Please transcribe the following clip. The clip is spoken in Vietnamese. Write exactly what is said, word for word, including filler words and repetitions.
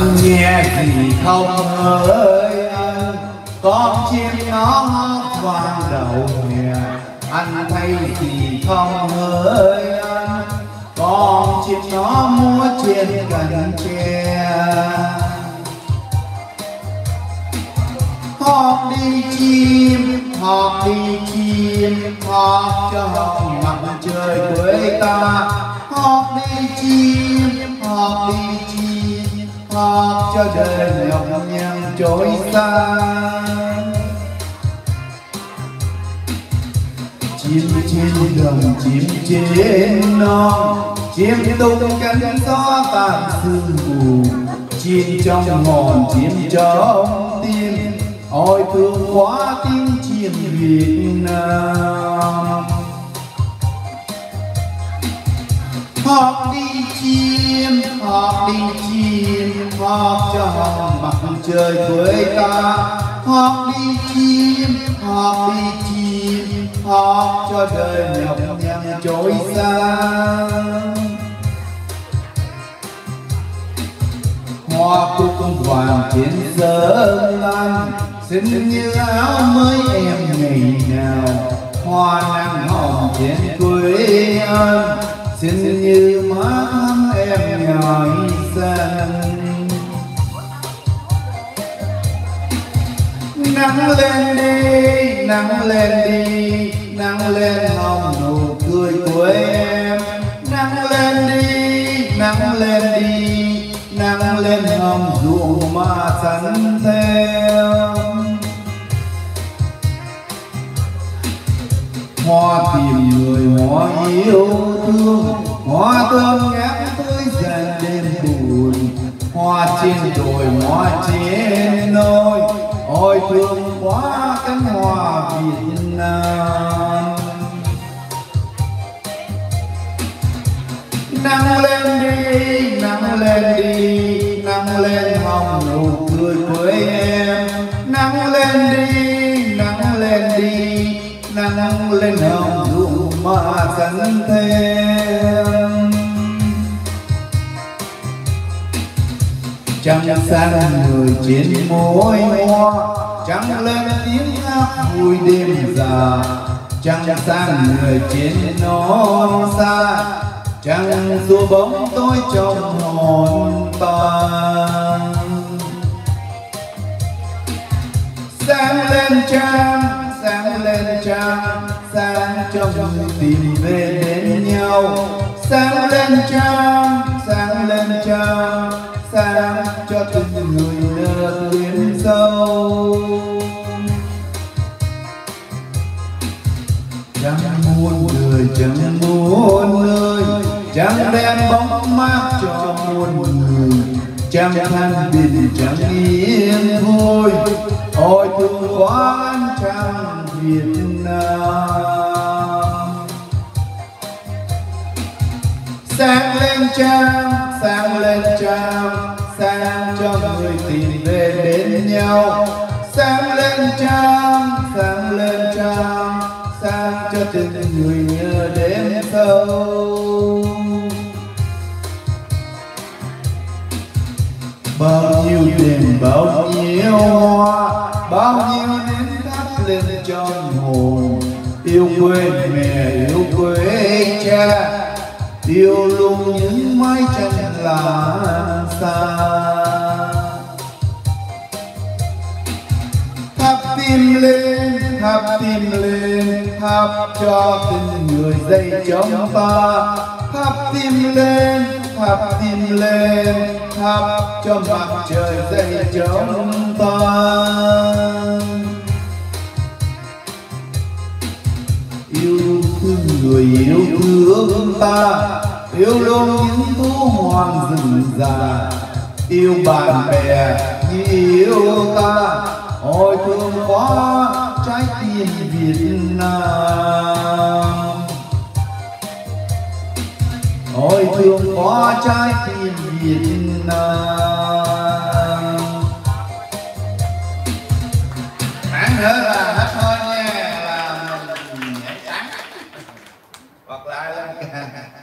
nghe gì không hỡi anh, con chim nó hót vang đầu hè. Anh thấy gì không hỡi anh, con chim nó múa trên cành tre. Hót đi chim, hót đi chim, hót cho hồng mặt trời quê ta. Hót đi chim, hót đi chim, hót cho đời nhọc nhằn trôi xa. Chim trên đồng, chim trên non, chim tung cánh gió tàn sương mù. Chim trong hồn, chim trong tim, ôi thương quá tiếng chim Việt Nam. Hót đi chim, hót đi chim, hót cho hồng mặt trời quê ta. Hót đi chim, hót đi chim, hót cho đời nhọc nhằn trôi xa. Hoa cúc vàng trên giấc anh, xinh như áo mới em ngày nào. Hoa nắng hồng trên quê anh, xinh như má em ngày xanh. Nắng lên đi, nắng lên đi, nắng lên hồng nụ cười của em. Nắng lên đi, nắng lên đi, nắng lên hồng ruộng mà xanh theo. Hoa tìm người, hoa yêu thương, hoa thơm ngát tới dần đêm buồn. Hoa trên đồi, hoa trên nôi, ôi thương quá cánh hoa Việt Nam. Nắng lên đi, nắng lên đi, nắng lên hồng nụ cười của em. Nắng lên đi, nắng lên đi, nắng lên hồng ruộng mà xanh theo. Trăng sáng người trên môi hoa, trăng lên tiếng hát vui đêm già. Trăng sáng người trên non xa, trăng xua bóng tối trong hồn ta. Sáng lên trăng, sáng lên trăng, sáng cho người tìm về đến nhau. Sáng lên trăng, sáng lên trăng, sáng cho từng người nở duyên sâu. Chẳng muôn người, chẳng muôn nơi, chẳng đem bóng mát cho muôn người. Chẳng thanh bình, chẳng yên vui, ôi thương quá ánh trăng Việt Nam. Sáng lên trăng, sáng lên trăng, sáng cho người tìm về đến nhau. Sáng lên trăng, sáng lên trăng, sáng cho từng người nhớ đêm sâu. Bao nhiêu đêm, bao nhiêu hoa, bao nhiêu nến thắp lên trong hồn. Yêu quê mẹ, yêu quê cha, yêu luôn những mái tranh lá xa. Thắp tim lên, thắp tim lên, thắp cho từng người dậy trong ta. Thắp tim lên, thắp tim lên, thắp cho mặt trời dậy trong ta. Yêu thương người, yêu thương ta, yêu luôn những thú hoang rừng già. Yêu bạn bè như yêu ta, ôi thương quá trái tim Việt Nam. Ôi thương quá trái tim Việt Nam. Hãng hở